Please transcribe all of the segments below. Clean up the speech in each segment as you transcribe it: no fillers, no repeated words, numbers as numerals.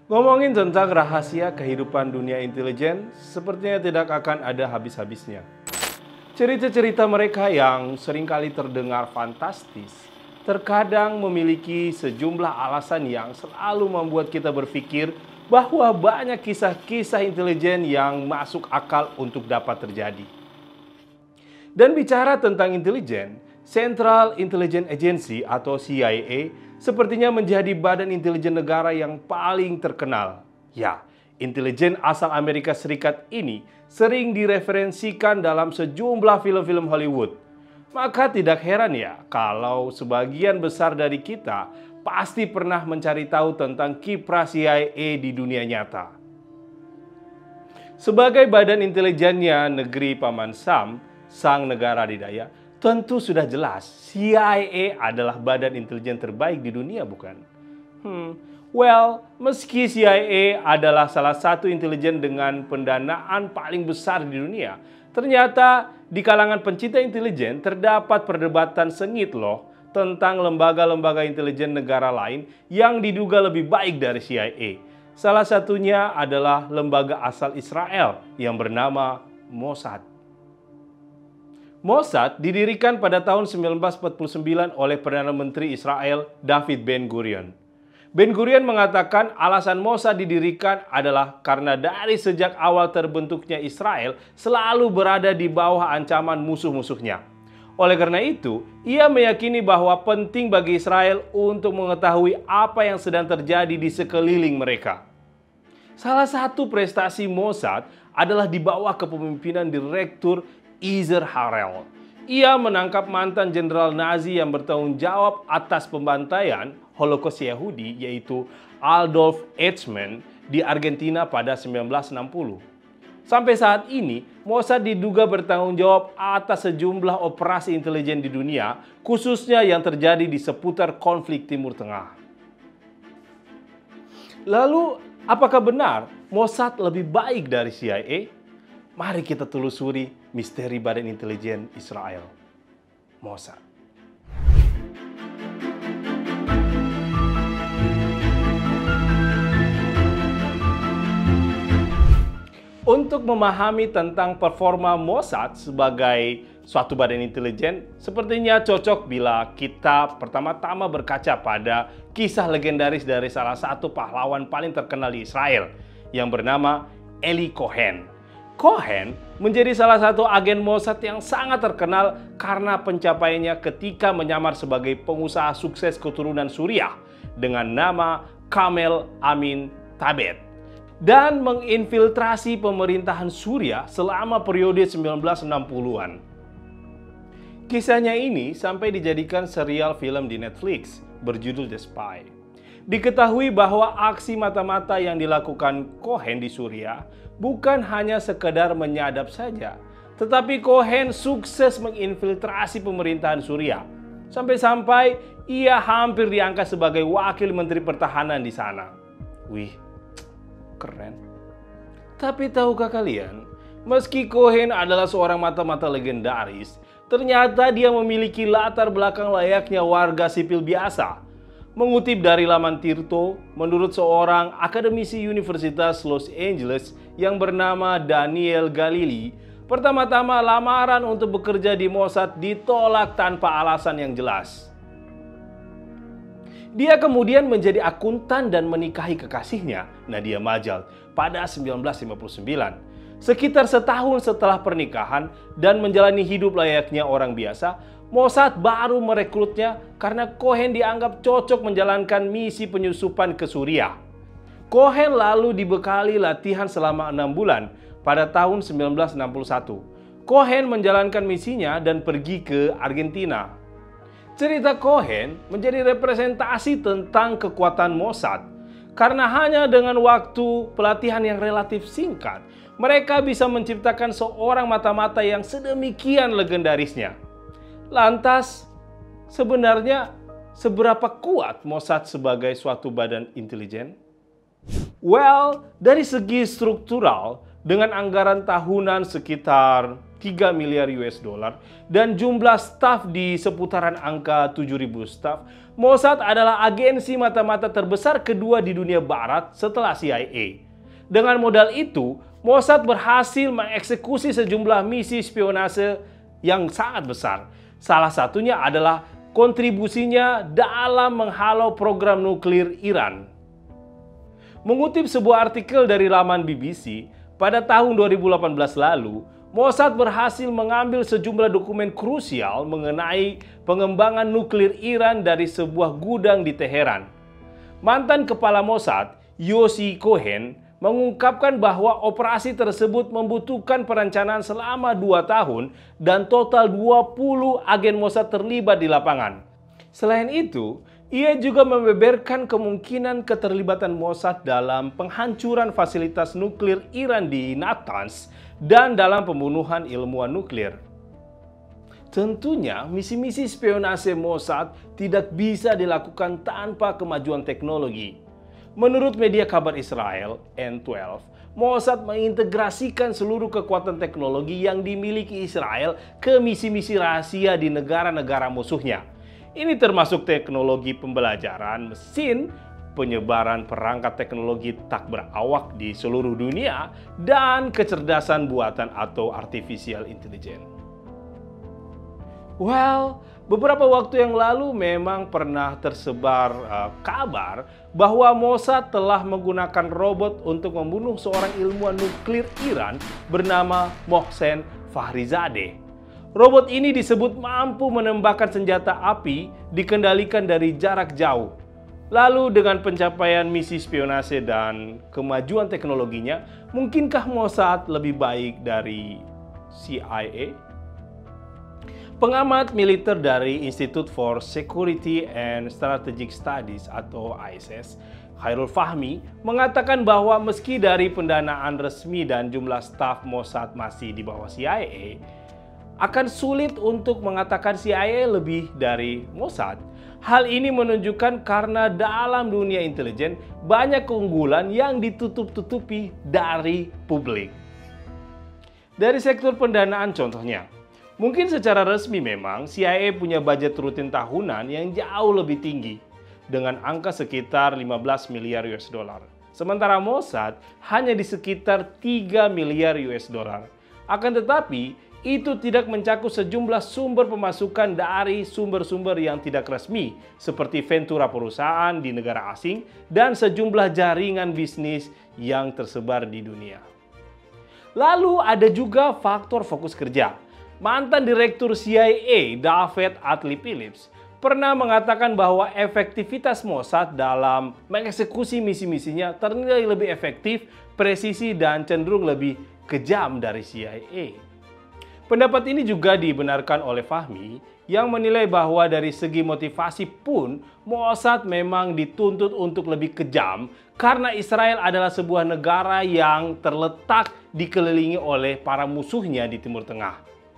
Ngomongin tentang rahasia kehidupan dunia intelijen, sepertinya tidak akan ada habis-habisnya. Cerita-cerita mereka yang seringkali terdengar fantastis, terkadang memiliki sejumlah alasan yang selalu membuat kita berpikir bahwa banyak kisah-kisah intelijen yang masuk akal untuk dapat terjadi. Dan bicara tentang intelijen, Central Intelligence Agency atau CIA sepertinya menjadi badan intelijen negara yang paling terkenal. Ya, intelijen asal Amerika Serikat ini sering direferensikan dalam sejumlah film-film Hollywood. Maka tidak heran ya kalau sebagian besar dari kita pasti pernah mencari tahu tentang kiprah CIA di dunia nyata. Sebagai badan intelijennya negeri Paman Sam, sang negara adidaya, tentu sudah jelas CIA adalah badan intelijen terbaik di dunia, bukan? Meski CIA adalah salah satu intelijen dengan pendanaan paling besar di dunia, ternyata di kalangan pencinta intelijen terdapat perdebatan sengit loh tentang lembaga-lembaga intelijen negara lain yang diduga lebih baik dari CIA. Salah satunya adalah lembaga asal Israel yang bernama Mossad. Mossad didirikan pada tahun 1949 oleh Perdana Menteri Israel David Ben-Gurion. Ben-Gurion mengatakan alasan Mossad didirikan adalah karena dari sejak awal terbentuknya Israel selalu berada di bawah ancaman musuh-musuhnya. Oleh karena itu, ia meyakini bahwa penting bagi Israel untuk mengetahui apa yang sedang terjadi di sekeliling mereka. Salah satu prestasi Mossad adalah di bawah kepemimpinan Direktur Ezer Harel. Ia menangkap mantan jenderal Nazi yang bertanggung jawab atas pembantaian Holocaust Yahudi, yaitu Adolf Eichmann di Argentina pada 1960. Sampai saat ini, Mossad diduga bertanggung jawab atas sejumlah operasi intelijen di dunia, khususnya yang terjadi di seputar konflik Timur Tengah. Lalu, apakah benar Mossad lebih baik dari CIA? Mari kita telusuri misteri badan intelijen Israel, Mossad. Untuk memahami tentang performa Mossad sebagai suatu badan intelijen, sepertinya cocok bila kita pertama-tama berkaca pada kisah legendaris dari salah satu pahlawan paling terkenal di Israel yang bernama Eli Cohen. Cohen menjadi salah satu agen Mossad yang sangat terkenal karena pencapaiannya ketika menyamar sebagai pengusaha sukses keturunan Suriah dengan nama Kamel Amin Tabet dan menginfiltrasi pemerintahan Suriah selama periode 1960-an. Kisahnya ini sampai dijadikan serial film di Netflix berjudul The Spy. Diketahui bahwa aksi mata-mata yang dilakukan Cohen di Suriah bukan hanya sekedar menyadap saja, tetapi Cohen sukses menginfiltrasi pemerintahan Suriah. Sampai-sampai ia hampir diangkat sebagai wakil menteri pertahanan di sana. Wih, keren. Tapi tahukah kalian, meski Cohen adalah seorang mata-mata legendaris, ternyata dia memiliki latar belakang layaknya warga sipil biasa. Mengutip dari laman Tirto, menurut seorang akademisi Universitas Los Angeles yang bernama Daniel Galili, pertama-tama lamaran untuk bekerja di Mossad ditolak tanpa alasan yang jelas. Dia kemudian menjadi akuntan dan menikahi kekasihnya, Nadia Majal, pada 1959. Sekitar setahun setelah pernikahan dan menjalani hidup layaknya orang biasa, Mossad baru merekrutnya karena Cohen dianggap cocok menjalankan misi penyusupan ke Suriah. Cohen lalu dibekali latihan selama 6 bulan pada tahun 1961. Cohen menjalankan misinya dan pergi ke Argentina. Cerita Cohen menjadi representasi tentang kekuatan Mossad karena hanya dengan waktu pelatihan yang relatif singkat, mereka bisa menciptakan seorang mata-mata yang sedemikian legendarisnya. Lantas, sebenarnya seberapa kuat Mossad sebagai suatu badan intelijen? Dari segi struktural, dengan anggaran tahunan sekitar 3 miliar US dollar dan jumlah staf di seputaran angka 7.000 staf, Mossad adalah agensi mata-mata terbesar kedua di dunia barat setelah CIA. Dengan modal itu, Mossad berhasil mengeksekusi sejumlah misi spionase yang sangat besar. Salah satunya adalah kontribusinya dalam menghalau program nuklir Iran. Mengutip sebuah artikel dari laman BBC, pada tahun 2018 lalu, Mossad berhasil mengambil sejumlah dokumen krusial mengenai pengembangan nuklir Iran dari sebuah gudang di Teheran. Mantan kepala Mossad, Yossi Cohen, mengungkapkan bahwa operasi tersebut membutuhkan perencanaan selama 2 tahun dan total 20 agen Mossad terlibat di lapangan. Selain itu, ia juga membeberkan kemungkinan keterlibatan Mossad dalam penghancuran fasilitas nuklir Iran di Natanz dan dalam pembunuhan ilmuwan nuklir. Tentunya, misi-misi spionase Mossad tidak bisa dilakukan tanpa kemajuan teknologi. Menurut media kabar Israel, N12, Mossad mengintegrasikan seluruh kekuatan teknologi yang dimiliki Israel ke misi-misi rahasia di negara-negara musuhnya. Ini termasuk teknologi pembelajaran mesin, penyebaran perangkat teknologi tak berawak di seluruh dunia, dan kecerdasan buatan atau artificial intelligence. Well, beberapa waktu yang lalu memang pernah tersebar kabar bahwa Mossad telah menggunakan robot untuk membunuh seorang ilmuwan nuklir Iran bernama Mohsen Fakhrizadeh. Robot ini disebut mampu menembakkan senjata api dikendalikan dari jarak jauh. Lalu dengan pencapaian misi spionase dan kemajuan teknologinya, mungkinkah Mossad lebih baik dari CIA? Pengamat militer dari Institute for Security and Strategic Studies atau ISS, Khairul Fahmi, mengatakan bahwa meski dari pendanaan resmi dan jumlah staf Mossad masih di bawah CIA, akan sulit untuk mengatakan CIA lebih dari Mossad. Hal ini menunjukkan karena dalam dunia intelijen banyak keunggulan yang ditutup-tutupi dari publik. Dari sektor pendanaan contohnya, mungkin secara resmi memang CIA punya budget rutin tahunan yang jauh lebih tinggi dengan angka sekitar 15 miliar US dollar. Sementara Mossad hanya di sekitar 3 miliar US dollar. Akan tetapi, itu tidak mencakup sejumlah sumber pemasukan dari sumber-sumber yang tidak resmi, seperti ventura perusahaan di negara asing dan sejumlah jaringan bisnis yang tersebar di dunia. Lalu ada juga faktor fokus kerja. Mantan Direktur CIA, David Atlee Phillips, pernah mengatakan bahwa efektivitas Mossad dalam mengeksekusi misi-misinya ternilai lebih efektif, presisi, dan cenderung lebih kejam dari CIA. Pendapat ini juga dibenarkan oleh Fahmi yang menilai bahwa dari segi motivasi pun Mossad memang dituntut untuk lebih kejam karena Israel adalah sebuah negara yang terletak dikelilingi oleh para musuhnya di Timur Tengah.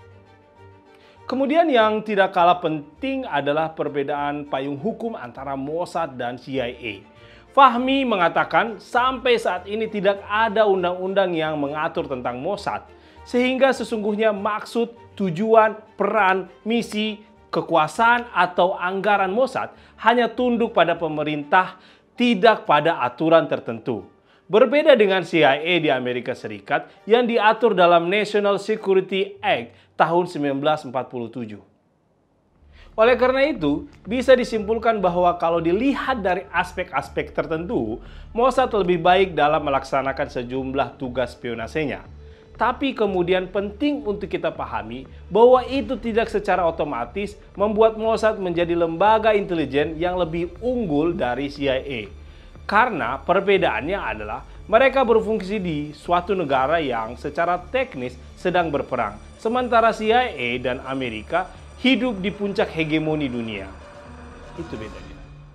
Kemudian yang tidak kalah penting adalah perbedaan payung hukum antara Mossad dan CIA. Fahmi mengatakan sampai saat ini tidak ada undang-undang yang mengatur tentang Mossad. Sehingga sesungguhnya maksud, tujuan, peran, misi, kekuasaan, atau anggaran Mossad hanya tunduk pada pemerintah, tidak pada aturan tertentu. Berbeda dengan CIA di Amerika Serikat yang diatur dalam National Security Act tahun 1947. Oleh karena itu, bisa disimpulkan bahwa kalau dilihat dari aspek-aspek tertentu, Mossad lebih baik dalam melaksanakan sejumlah tugas spionasenya. Tapi kemudian penting untuk kita pahami bahwa itu tidak secara otomatis membuat Mossad menjadi lembaga intelijen yang lebih unggul dari CIA. Karena perbedaannya adalah mereka berfungsi di suatu negara yang secara teknis sedang berperang, sementara CIA dan Amerika hidup di puncak hegemoni dunia. Itu bedanya.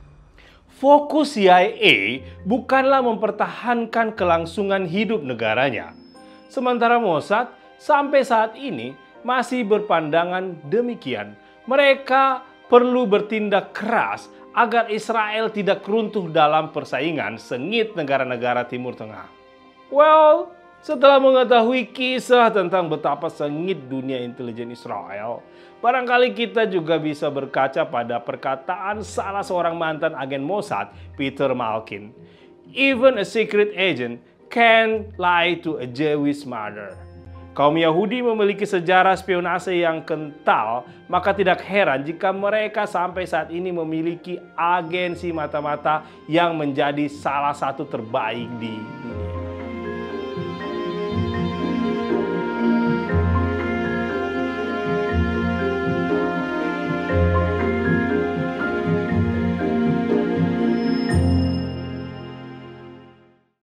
Fokus CIA bukanlah mempertahankan kelangsungan hidup negaranya. Sementara Mossad sampai saat ini masih berpandangan demikian. Mereka perlu bertindak keras agar Israel tidak runtuh dalam persaingan sengit negara-negara Timur Tengah. Well, Setelah mengetahui kisah tentang betapa sengit dunia intelijen Israel, barangkali kita juga bisa berkaca pada perkataan salah seorang mantan agen Mossad, Peter Malkin. Even a secret agent can lie to a Jewish mother. Kaum Yahudi memiliki sejarah spionase yang kental, maka tidak heran jika mereka sampai saat ini memiliki agensi mata-mata yang menjadi salah satu terbaik di dunia.